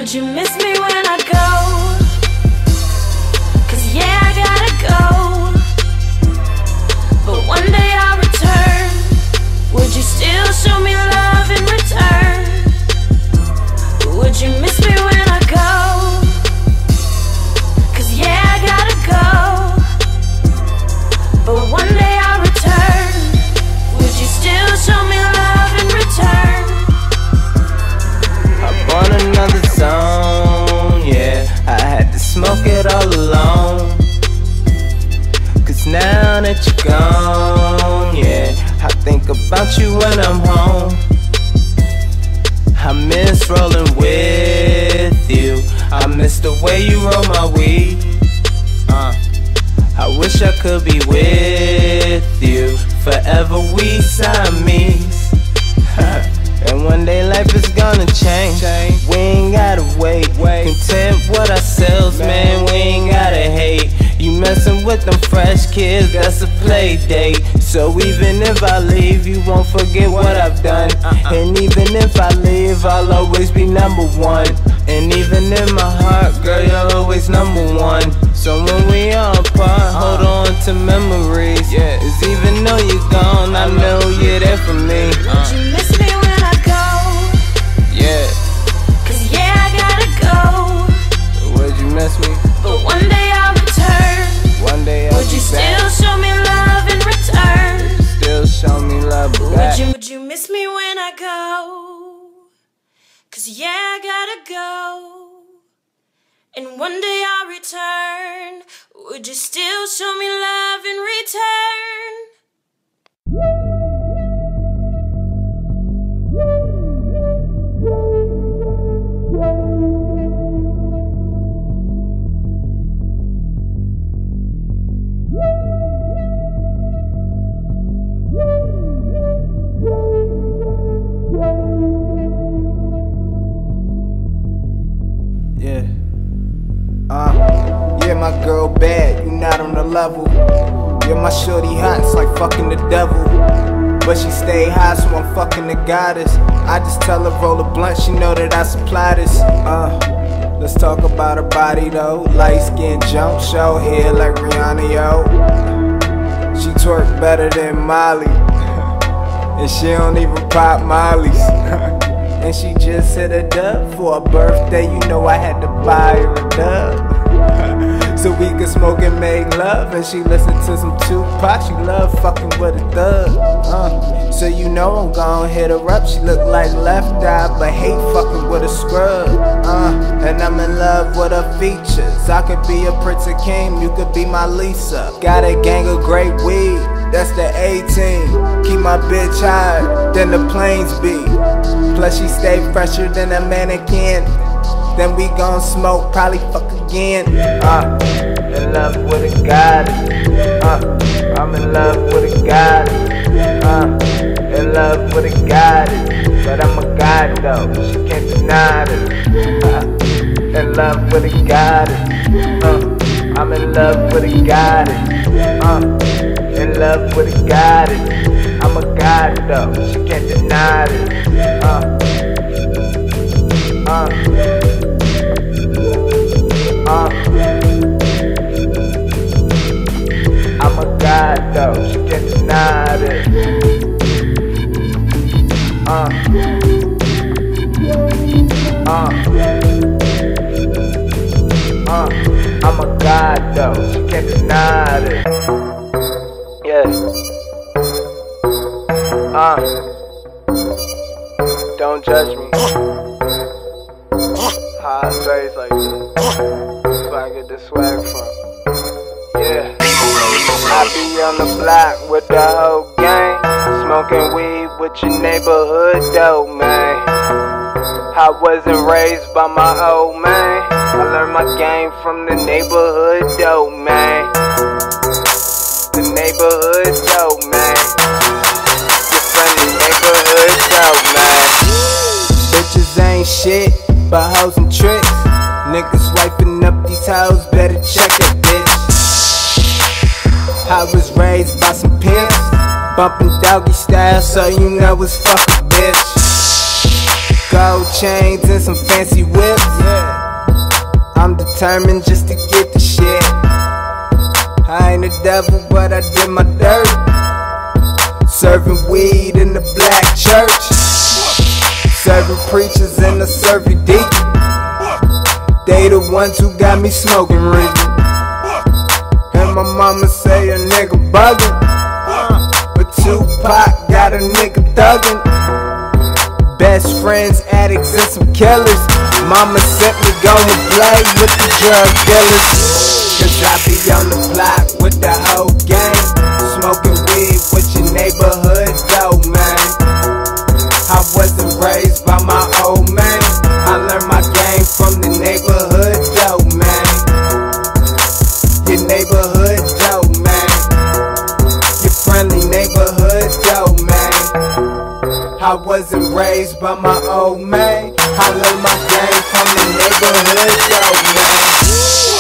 Would you miss me when I go? 'Cause yeah, I gotta go, but one day I'll return. Would you still show me love in return? Would you miss me when I go? 'Cause yeah, I gotta go, but one day I'll return. Would you still show me love in return? I'm on another zone, yeah. I had to smoke it all alone. 'Cause now that you're gone, yeah, I think about you when I'm home. I miss rolling with you. I miss the way you roll my weed. I wish I could be with you forever, we Siamese. And one day life is gonna change. We ain't gotta wait. Content with ourselves, man, we ain't gotta hate. You messing with them fresh kids, that's a play date. So even if I leave, you won't forget what I've done. And even if I leave, I'll always be number one. And even in my heart, girl, you're always number one. So when we are apart, hold on to memories. Cause even though you're gone, I know you're there for me. Would you miss me when I go? Yeah. 'Cause yeah, I gotta go, Would you miss me? but one day I'll return. One day I'll Would you be still back. show me love in return? Still show me love back. Would you miss me when I go? 'Cause yeah, I gotta go, and one day I'll return. Would you still show me love in return? Yeah, my girl bad, you not on the level. Yeah, my shorty hot, it's like fucking the devil. But she stay high, so I'm fucking the goddess. I just tell her roll a blunt, she know that I supply this. Let's talk about her body though. Light skin jump, show hair like Rihanna, yo. She twerk better than Molly, and she don't even pop Molly's. And she just hit a dub for her birthday. You know I had to buy her a dub so we could smoke and make love. And she listened to some Tupac. She love fucking with a thug. So you know I'm gon' hit her up. She look like Left Eye, but hate fucking with a scrub. And I'm in love with her features. I could be a Prince of King, you could be my Lisa. Got a gang of great weed, that's the A-team. Keep my bitch higher than the planes be. Plus she stay fresher than a mannequin. Then we gon' smoke, probably fuck again. In love with a goddess. I'm in love with a goddess. In love with a goddess. But I'm a god though, she can't deny this. In love with a goddess. I'm in love with a goddess. In love with a goddess. I'm a god though, she can't deny this. I'm a god though, she can't deny this. I'm a god though, she can't deny this. Yes. Don't judge me. High straight like this. That's where I get this swag from. Yeah. I be on the block with the whole gang, smoking weed with your neighborhood though, man. I wasn't raised by my old man. I learned my game from the neighborhood though, man. The neighborhood though, man. You're from the neighborhood though, man. Bitches ain't shit but hoes and tricks. Niggas swiping up these hoes, better check it, bitch. I was raised by some pimps, bumping doggy style, so you know it's fucking bitch. Gold chains and some fancy whips. I'm determined just to get the shit. I ain't a devil, but I did my dirt. Serving weed in the black church. Serving preachers and the serving deacon. They the ones who got me smoking rigid. And my mama say a nigga buggin', but Tupac got a nigga thuggin'. Best friends, addicts, and some killers. Mama sent me go and play with the drug dealers. Cause I be on the block with the whole gang, smoking weed with your neighborhood dough, man. I wasn't raised by my old man. I learned my game from the neighborhood dough, man. Your neighborhood dough, man. Your friendly neighborhood dough, man. I wasn't raised by my old man. I learned my game from the neighborhood dough, man.